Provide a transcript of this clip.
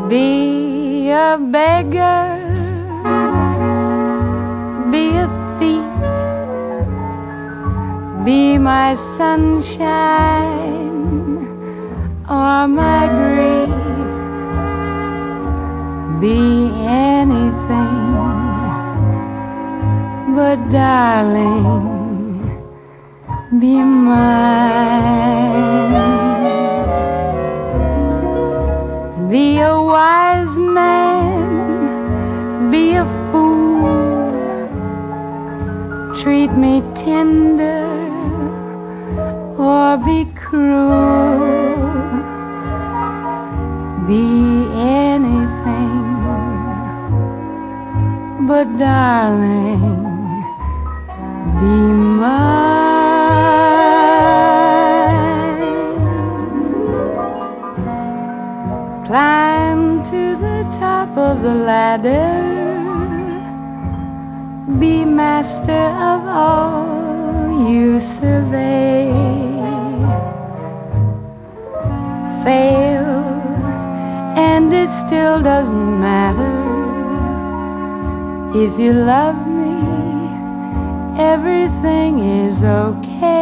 Be a beggar, be a thief, be my sunshine or my grief. Be anything, but darling, be mine. Be a wise man, be a fool, treat me tender or be cruel. Be anything, but darling, be mine. Climb to the top of the ladder, be master of all you survey. Fail, and it still doesn't matter. If you love me, everything is okay.